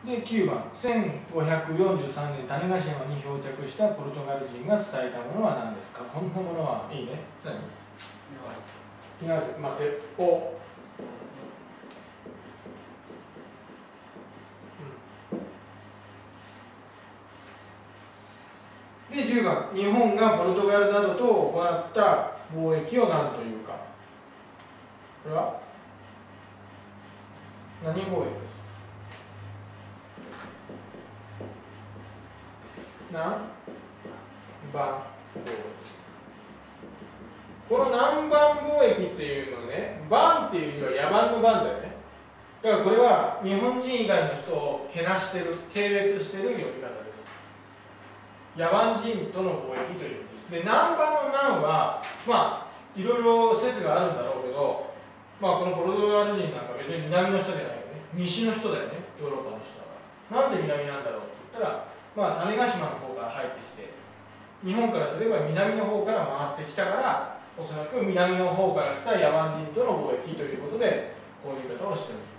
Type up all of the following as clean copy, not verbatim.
で9番、1543年種子島に漂着したポルトガル人が伝えたものは何ですか。こんなものはいいね。何？火縄銃、鉄砲。で10番、日本がポルトガルなどと行った貿易を何というか。これは何貿易ですか。南蛮貿易。この南蛮貿易っていうのね、蛮っていう字は野蛮の蛮だよね。だからこれは日本人以外の人をけなしてる、軽蔑してる呼び方です。野蛮人との貿易という意味です。で、南蛮の南は、いろいろ説があるんだろうけど、このポルトガル人なんか別に南の人じゃないよね。西の人だよね、ヨーロッパの人だから。なんで南なんだろうって言ったら、種子島の方から入ってきて、日本からすれば南の方から回ってきたから、おそらく南の方から来た野蛮人との貿易ということで、こういう言い方をしている。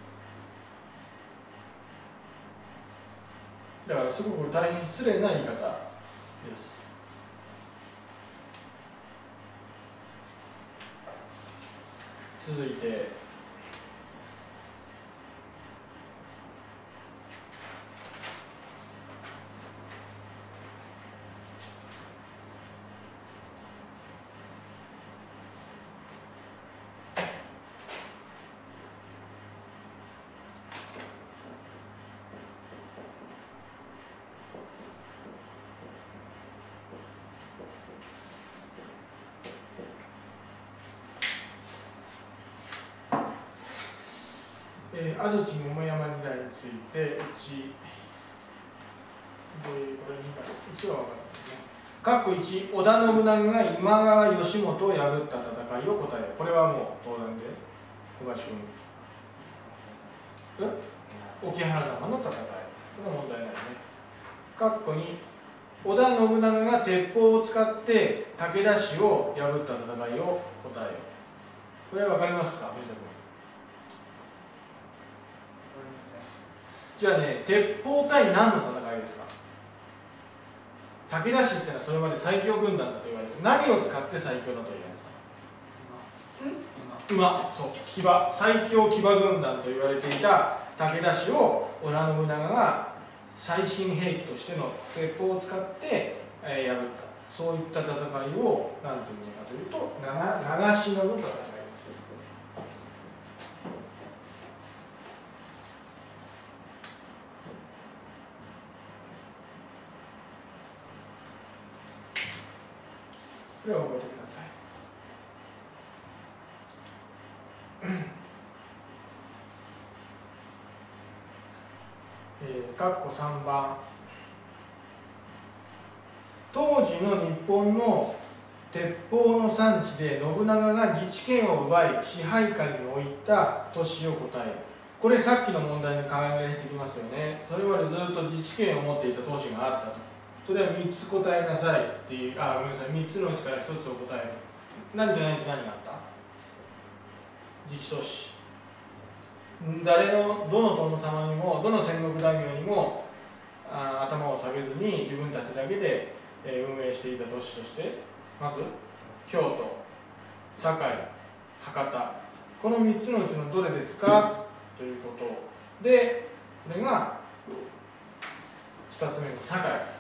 だからすごく大変失礼な言い方です。続いて安土桃山時代について1、どういうこれに1は分かるんですね。1、織田信長が今川義元を破った戦いを答える。これはもう当然で小林君。桶狭間の戦い。これは問題ないね。2、織田信長が鉄砲を使って武田氏を破った戦いを答える。これは分かりますか、藤田君。じゃあね、鉄砲対何の戦いですか。武田氏ってのはそれまで最強軍団だと言われて、何を使って最強だと言われてた？馬。そう、騎馬。最強騎馬軍団と言われていた武田氏を織田信長が最新兵器としての鉄砲を使って破った。そういった戦いを何というのかというと、長篠の戦いです。これを覚えてください。括弧3番。当時の日本の鉄砲の産地で信長が自治権を奪い支配下に置いた都市を答える。これさっきの問題に関連してきますよね。それまでずっと自治権を持っていた都市があったと。それは3つ答えなさいっていう、ごめんなさい、3つのうちから1つを答える。何じゃないと何があった？自治都市。どの殿様にも、どの戦国大名にも頭を下げずに自分たちだけで、運営していた都市として、まず京都、堺、博多、この3つのうちのどれですかということで、これが2つ目の堺です。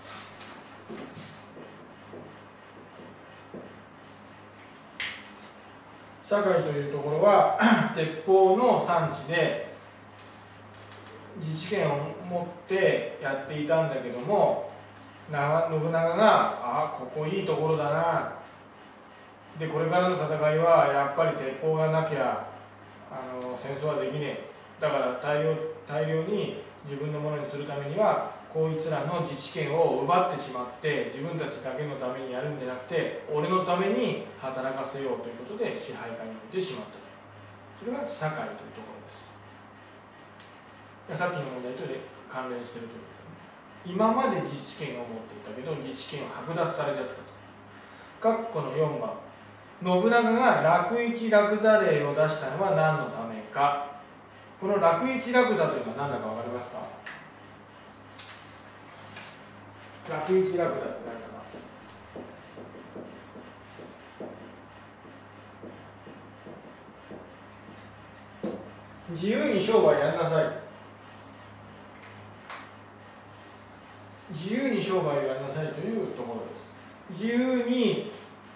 堺というところは鉄砲の産地で自治権を持ってやっていたんだけども、信長がここいいところだな、でこれからの戦いはやっぱり鉄砲がなきゃ戦争はできねえ、だから大量に自分のものにするためにはこいつらの自治権を奪ってしまって自分たちだけのためにやるんじゃなくて俺のために働かせようということで支配下に置いてしまった。それが堺というところです。さっきの問題と関連しているということで、今まで自治権を持っていたけど自治権を剥奪されちゃったと。括弧の4番、信長が楽市楽座令を出したのは何のためか。 この楽一楽座というのは何だか分かりますか？楽一楽座って何だか。自由に商売やんなさい。自由に商売をやんなさいというところです。自由に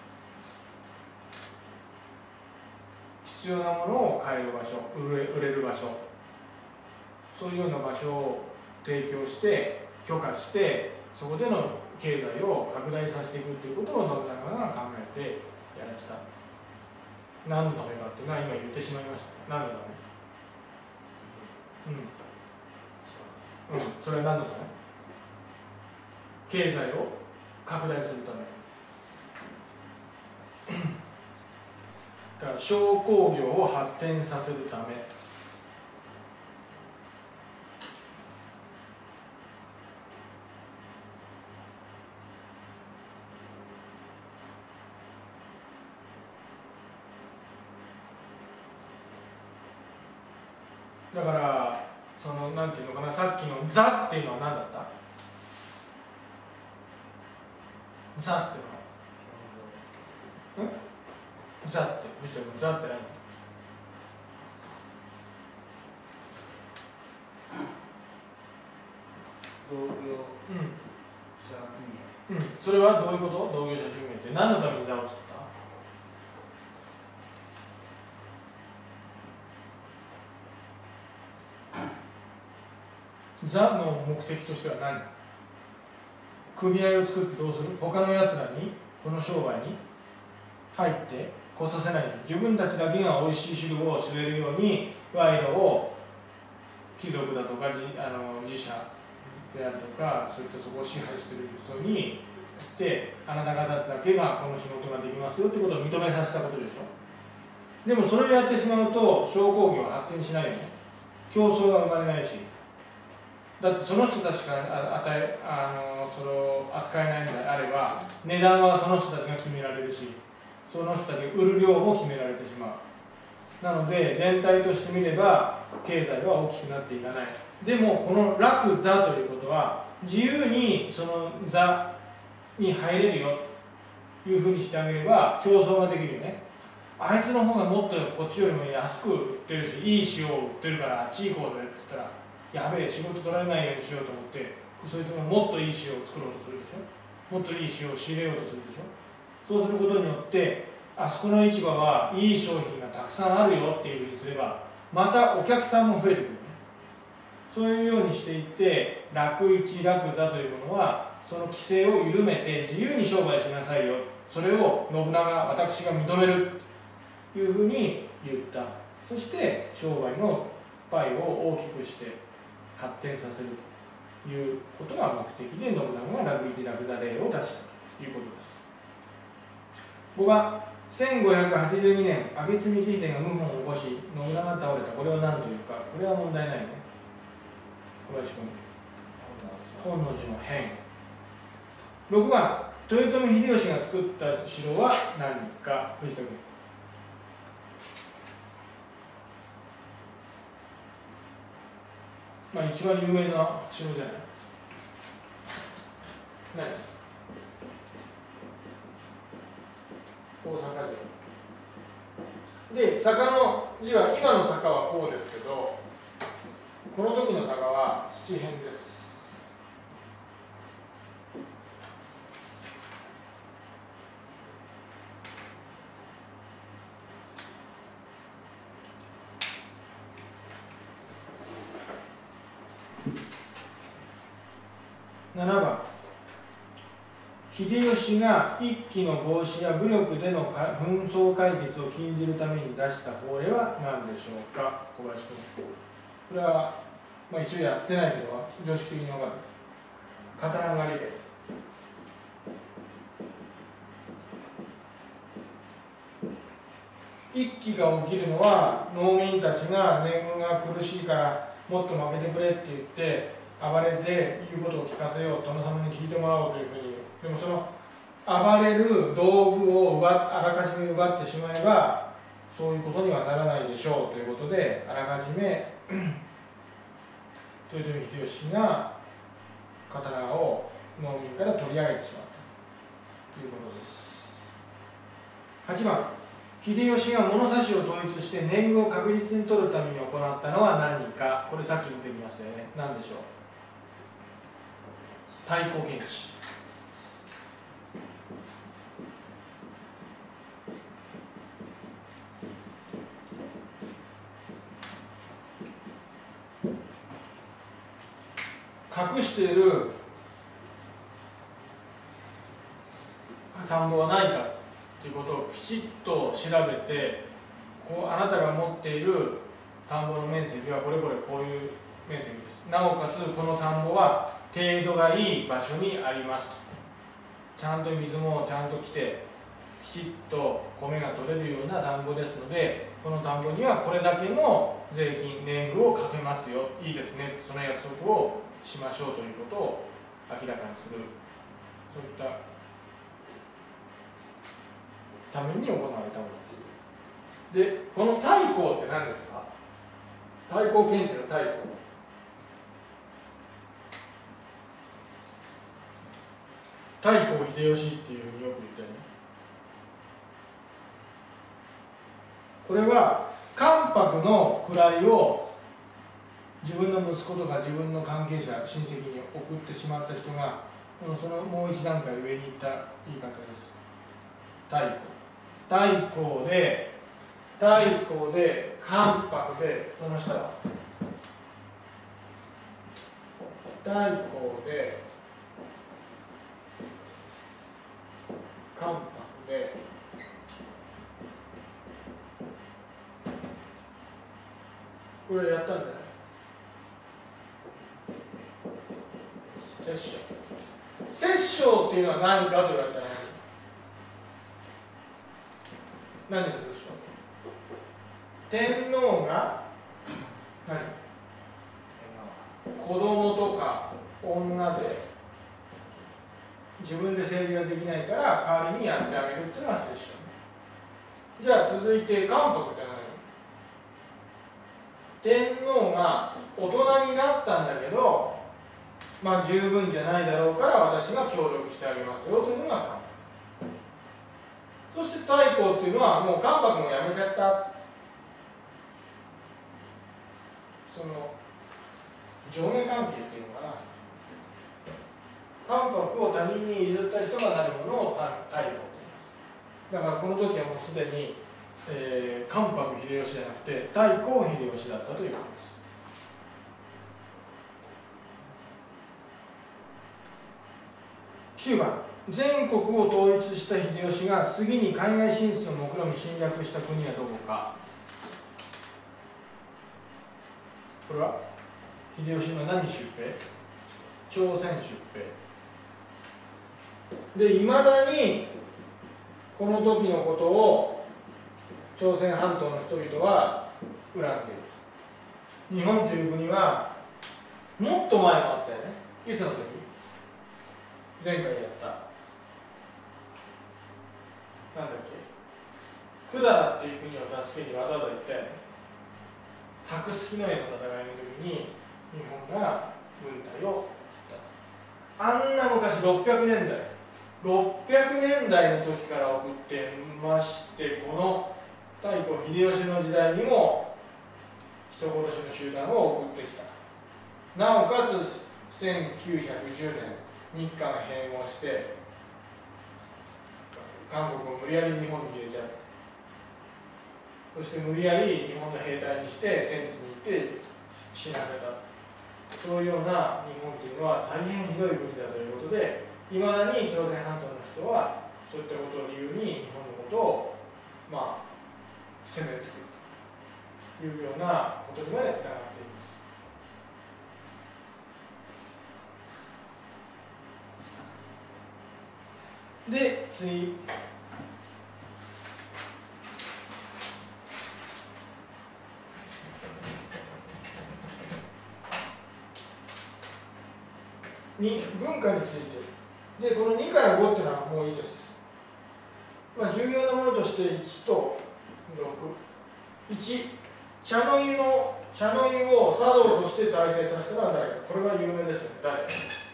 必要なものを買える場所、売れる場所、そういうような場所を提供して許可して、そこでの経済を拡大させていくということを信長が考えてやらせた。何のためかっていうのは今言ってしまいました。何のため？それは何のため？経済を拡大するため。だから商工業を発展させるため。だからそのなんていうのかな、さっきの「座」っていうのは何だった？座っていうのは座って藤田君、座って何？ 同業者組合。 それはどういうこと？同業者組合って何のために座を作った？座の目的としては何？組合を作ってどうする？他のやつらにこの商売に入って来させないように、自分たちだけが美味しい汁を知れるように賄賂を貴族だとか自社であるとか、そういったそこを支配している人にで、あなた方だけがこの仕事ができますよということを認めさせたことでしょ。でもそれをやってしまうと商工業は発展しないよね。競争が生まれないし、だってその人たちがそれを扱えないのであれば、値段はその人たちが決められるし、その人たちが売る量も決められてしまう。なので全体として見れば経済は大きくなっていかない。でもこの楽座ということは、自由にその座に入れるよというふうにしてあげれば競争ができるよね。あいつの方がもっとこっちよりも安く売ってるし、いい塩を売ってるからあっち行こうぜって言ったら、やべえ、仕事取られないようにしようと思って、そいつがもっといい塩を作ろうとするでしょ。もっといい塩を仕入れようとするでしょ。そうすることによって、あそこの市場はいい商品がたくさんあるよっていうふうにすれば、またお客さんも増えてくるよね。そういうようにしていって、楽一楽座というものはその規制を緩めて自由に商売しなさいよ、それを信長私が認めるというふうに言った。そして商売のパイを大きくして発展させるということが目的で、信長が楽一楽座令を出したということです。5番、1582年明智光秀が謀反を起こし信長が倒れた。これを何というか。これは問題ないね。小林君、本能寺の変。6番、豊臣秀吉が作った城は何か。藤田君。まあ一番有名な城じゃない。何？大阪城で、坂の字は今の坂はこうですけど、この時の坂は土辺です。7番、秀吉が一揆の防止や武力での紛争解決を禁じるために出した法令は何でしょうか。小林君。これは、まあ、一応やってないけど常識的に分かる。刀狩りで。一揆が起きるのは農民たちが年貢が苦しいからもっと負けてくれって言って暴れて言うことを聞かせよう、殿様に聞いてもらおうというふうに。でもその暴れる道具をあらかじめ奪ってしまえば、 そういうことにはならないでしょうということで、あらかじめ豊臣秀吉が刀を農民から取り上げてしまったということです。8番、秀吉が物差しを統一して年貢を確実に取るために行ったのは何か。これさっき出てきましたよね。何でしょう。太閤検地。隠している田んぼはないかということをきちっと調べて、あなたが持っている田んぼの面積はこれこれこういう面積です。なおかつこの田んぼは程度がいい場所にありますと。ちゃんと水もちゃんと来てきちっと米が取れるような田んぼですので、この田んぼにはこれだけの税金年貢をかけますよ、いいですね、その約束をしましょうということを明らかにする、そういったために行われたものです。で、この太閤って何ですか。太閤検地の太閤、太閤秀吉っていうふうによく言ったよね。これは関白の位を自分の息子とか自分の関係者親戚に送ってしまった人がそのもう一段階上に行った言い方です。太閤で関白で、その下は太閤で関白でこれやったんじゃない。摂政っていうのは何かと言われたら何でするでしょう。天皇が子供とか女で自分で政治ができないから代わりにやってあげるっていうのが摂政。じゃあ続いて関白って何。天皇が大人になったんだけど、まあ十分じゃないだろうから私が協力してあげますよというのが関白。そして太閤っていうのはもう関白もやめちゃった、その上下関係っていうのかな、関白を他人に譲った人がなるものを太閤と言います。だからこの時はもうすでに、関白秀吉じゃなくて太閤秀吉だったということです。9番、全国を統一した秀吉が次に海外進出を目論み侵略した国はどこか。これは秀吉の何出兵？朝鮮出兵で、いまだにこの時のことを朝鮮半島の人々は恨んでいる。日本という国はもっと前もあったよね。いつの時？前回やったなんだっけ、百済っていう国を助けにわざわざ行ったよね。白鷺の絵の戦いの時に日本が軍隊を送った。あんな昔600年代の時から送ってまして、この太閤秀吉の時代にも人殺しの集団を送ってきた。なおかつ1910年日韓が併合して韓国を無理やり日本に入れちゃう。そして無理やり日本の兵隊にして戦地に行って死なせた。そういうような日本というのは大変ひどい国だということで、いまだに朝鮮半島の人はそういったことを理由に日本のことを攻めてくるというようなことにまでつながっています。で、次。文化について。で、この2から5っていうのはもういいです。重要なものとして1と6。 1、茶の湯を茶道として大成させたのは誰か。これは有名ですよね。誰？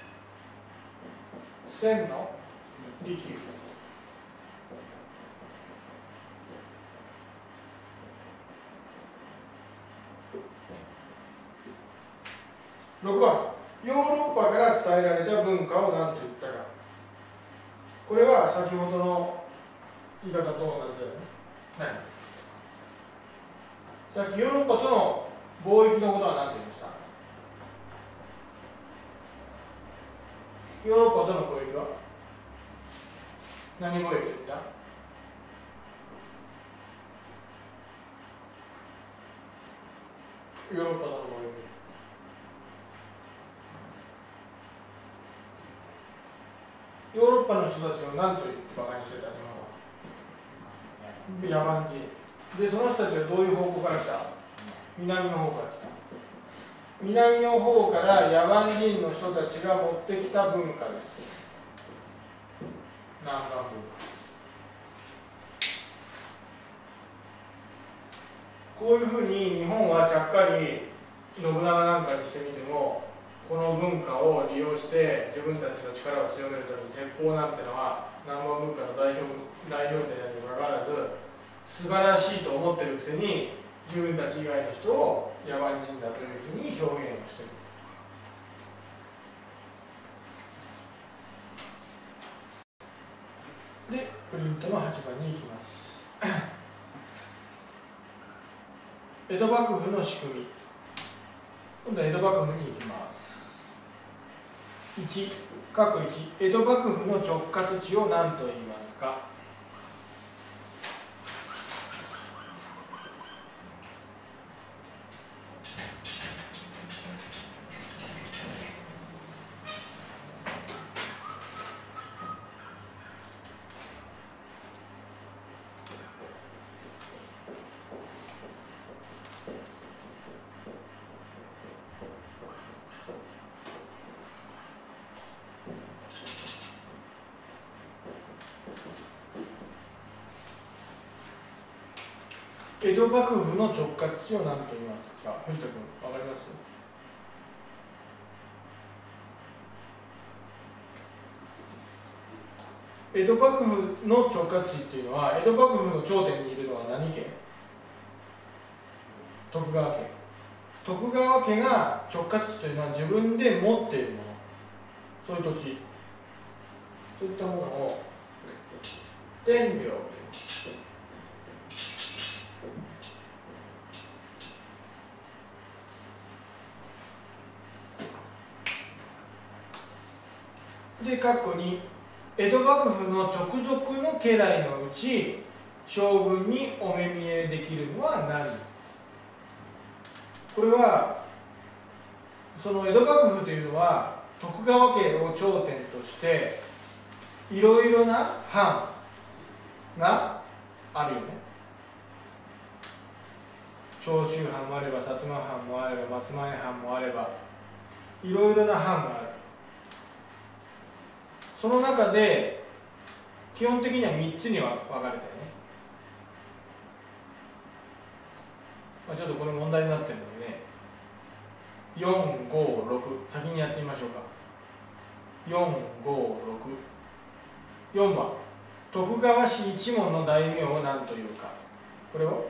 千の利休。6番、ヨーロッパから伝えられた文化を何と言ったか。これは先ほどの言い方と同じだよね。さっきヨーロッパとの貿易のことは何と言いました？ヨーロッパとの貿易は何貿易と言った？ヨーロッパとの貿易。ヨーロッパの人たちを何と言ってバカにしてたの？野蛮人。で、その人たちはどういう方向から来た？南の方から来た。南の方から野蛮人の人たちが持ってきた文化です。南蛮文化。こういうふうに日本はちゃっかり信長なんかにしてみても、この文化を利用して自分たちの力を強めるために鉄砲なんてのは南蛮文化の代表であるにもかかわらず素晴らしいと思ってるくせに自分たち以外の人を野蛮人だというふうに表現をしている。で、プリントの8番に行きます。江戸幕府の仕組み。今度は江戸幕府に行きます。1、江戸幕府の直轄地を何と言いますか。江戸幕府の直轄地を何と言いますか。藤田君、わかります？江戸幕府の直轄地っていうのは、江戸幕府の頂点にいるのは何家？徳川家。徳川家が直轄地というのは自分で持っているもの、そういう土地、そういったものを天領。で、括弧に江戸幕府の直属の家来のうち将軍にお目見えできるのは何？これはその江戸幕府というのは徳川家を頂点としていろいろな藩があるよね。長州藩もあれば薩摩藩もあれば松前藩もあればいろいろな藩がある。その中で基本的には3つには分かれたよね。ちょっとこれ問題になってるのでね、4、5、6先にやってみましょうか。4、5、6。4番、徳川氏一門の大名を何というか。これを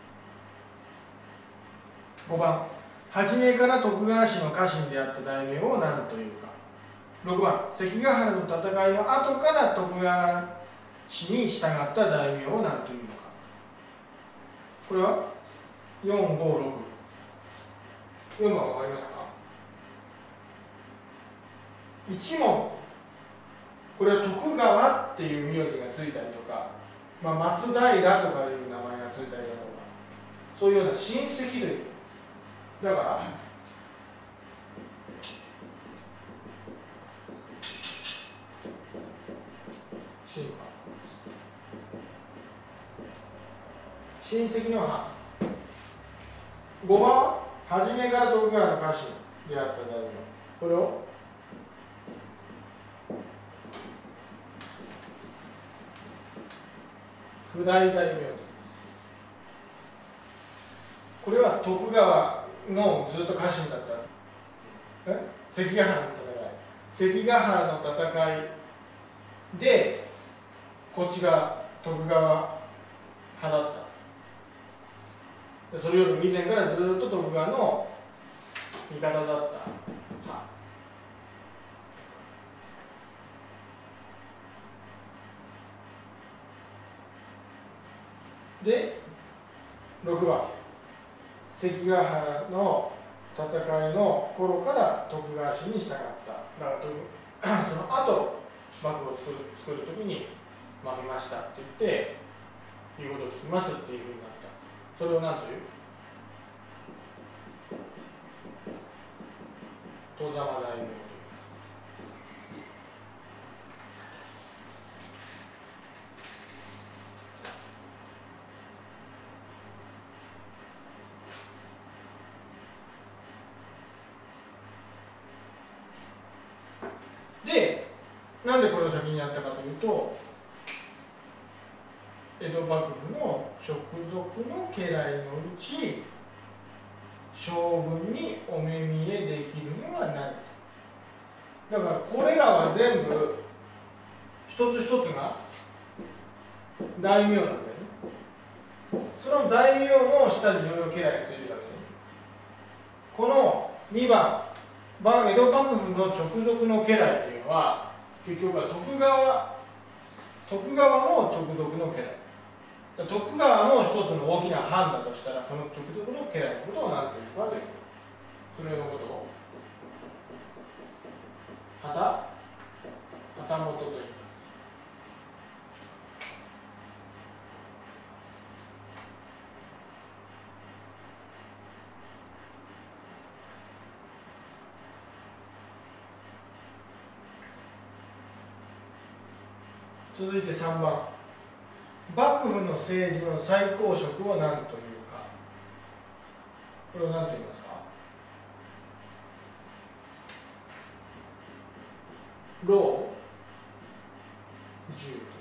5番、初めから徳川氏の家臣であった大名を何というか。6番、関ヶ原の戦いの後から徳川氏に従った大名を何というのか。これは4、5、6。4番わかりますか？一門、これは徳川っていう名字がついたりとか、松平とかいう名前がついたりだとか、そういうような親戚類だから親戚の藩。5番は初めから徳川の家臣であった大名。これを譜代大名です。 これは徳川のずっと家臣だった関ヶ原の戦い、関ヶ原の戦いでこっちが徳川派だった。それより以前からずっと徳川の味方だった派で、6番、関ヶ原の戦いの頃から徳川氏に従った。だからその後幕府を作るときに負けましたって言って言うことを聞きますっていうふうになった。それを何という？外様大名と言います。で、なんでこれを先にやったかというと、江戸幕府の直属の家来のうち将軍にお目見えできるのは何か。だからこれらは全部一つ一つが大名なんだよね。その大名の下にいろいろ家来がついてるわけね。この2番江戸幕府の直属の家来というのは結局は徳川の直属の家来。徳川の一つの大きな藩だとしたら、その直属の家来のことを何というかということ。それのことを旗本と言います。続いて3番、幕府の政治の最高職を何というか。これを何と言いますか？老中と言います。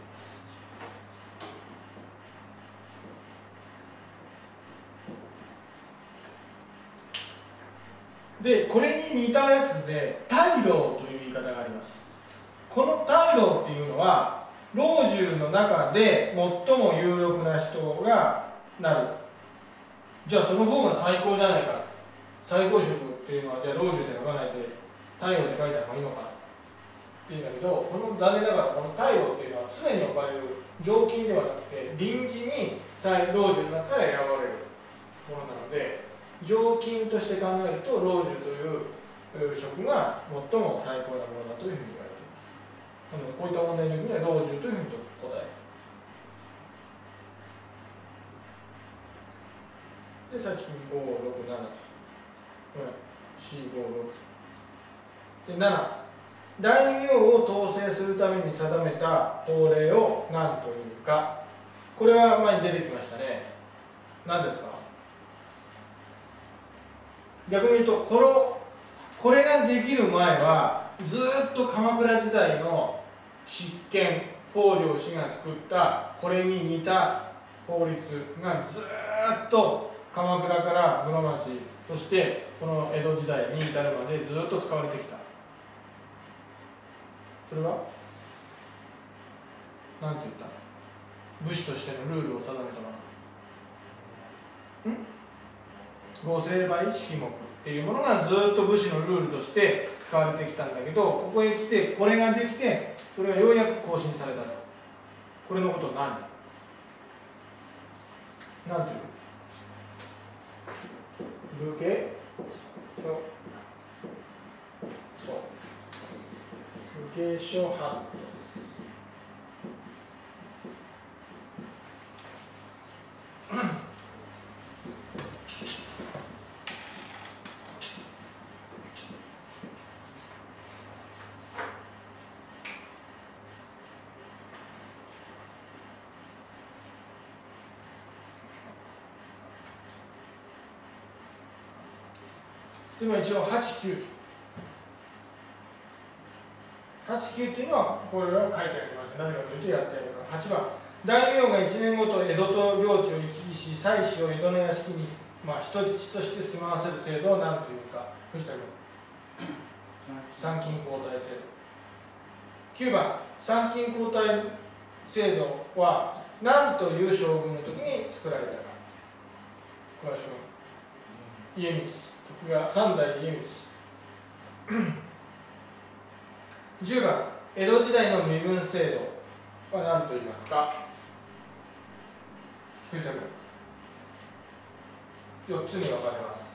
で、これに似たやつで大老という言い方があります。この大老っていうのは老中の中で最も有力な人がなる。じゃあその方が最高じゃないか。最高職っていうのはじゃあ老中で書かないで大老って書いた方がいいのかっていうんだけど、この残念ながらこの大老っていうのは常に置かれる常勤ではなくて臨時に老中になったら選ばれるものなので、常勤として考えると老中という職が最も最高なものだというふうに言われています。なのでこういった問題の時には老中というふうに答える。で、さっき5、6、7と、4、5、6で、7、大名を統制するために定めた法令を何というか。これは前に出てきましたね。何ですか？逆に言うとこれができる前はずっと鎌倉時代の執権北条氏が作ったこれに似た法律がずっと鎌倉から室町、そしてこの江戸時代に至るまでずっと使われてきた。それは何て言った？武士としてのルールを定めたもの。御成敗式目っていうものがずっと武士のルールとして使われてきたんだけど、ここへ来てこれができて、それがようやく更新されたと。これのことを何ていう？武家書武家書判です。今一応8、9。8、9っていうのはこれは書いてあります。なぜかというとやってあるから。8番、大名が1年ごと江戸と領地を行き来し、妻子を江戸の屋敷にまあ、人質として住まわせる制度を何というか、藤田君。参勤交代制度。9番、参勤交代制度は何という将軍の時に作られたか。小林君。家光。徳川三代家光。10番、江戸時代の身分制度は何と言いますか。藤田君。4つに分かれます。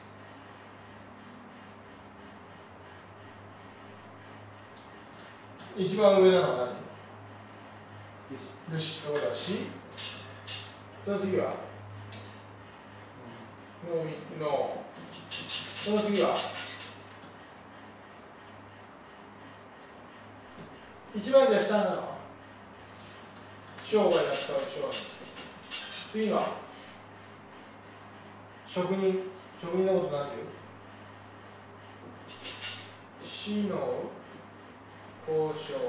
一番上なのは何？武士とだし、その次はの、その次は一番じゃ下なのは商売だったら商人。次は職人のことなんていう？士の交渉。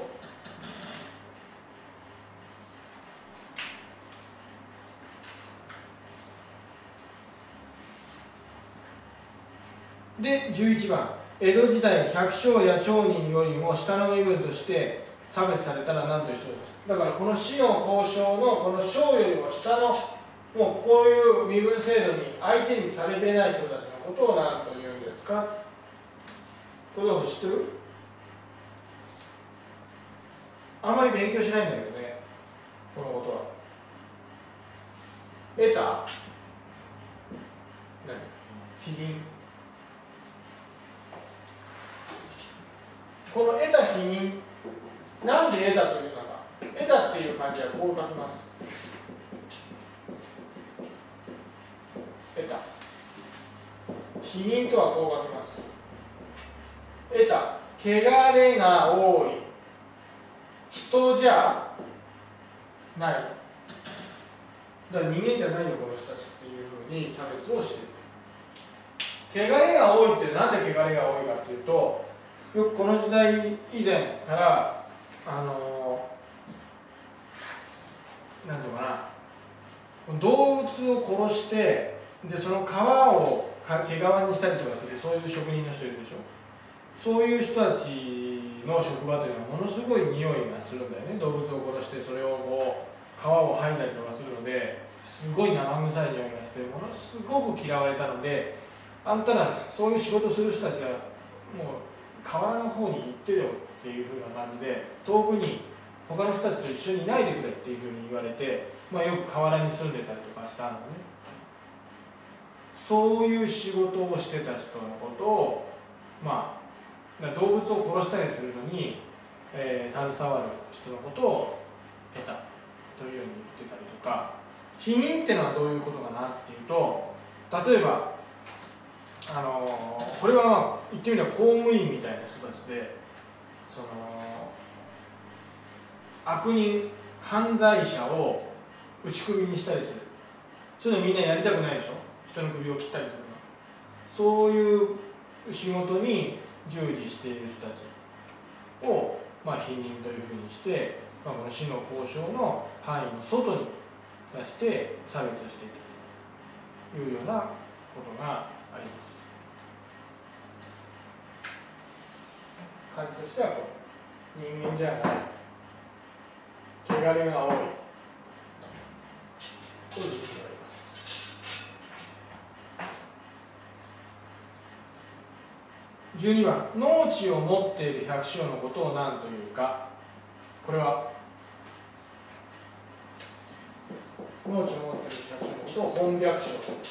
で11番、江戸時代百姓や町人よりも下の身分として差別されたら何という人です。だからこの士の交渉のこの省よりも下の、もうこういう身分制度に相手にされていない人たちのことを何というんですか。これを知ってる？あんまり勉強しないんだけどね、このことは。得た？否認。この得た否認、なんで得たというのか。得たっていう漢字はこう書きます。得た。否認とはこう書きます。得た。汚れが多い。人じゃない。だから人間じゃないよ、この人たちっていうふうに差別をしている。汚れが多いってなんで汚れが多いかっていうと、よくこの時代以前からなんていうかな、動物を殺してでその皮を毛皮にしたりとかする、そういう職人の人いるでしょ。そういう人たちの職場というのはものすごい匂いがするんだよね。動物を殺してそれをこう皮を剥いだりとかするので、すごい生臭い匂いがしてものすごく嫌われたので、あんたらそういう仕事する人たちはもう河原の方に行ってよっていうふうな感じで、遠くに他の人たちと一緒にいないでくれっていうふうに言われて、まあ、よく河原に住んでたりとかしたのね。そういう仕事をしてた人のことを、まあ、動物を殺したりするのに、携わる人のことを得たというように言ってたりとか。否認っていうのはどういうことかなっていうと、例えばこれは、まあ、言ってみれば公務員みたいな人たちで、その悪人犯罪者を打ち首にしたりする。そういうのみんなやりたくないでしょ。人の首を切ったりするの。そういう仕事に従事している人たちを、まあ、否認というふうにして、まあ、この死の交渉の範囲の外に出して差別していくというようなことがあります。感じとしてはこう、人間じゃない、汚れが多いということがあります。12番、農地を持っている百姓のことを何というか。これは農地を持っている百姓のことを本百姓と言います。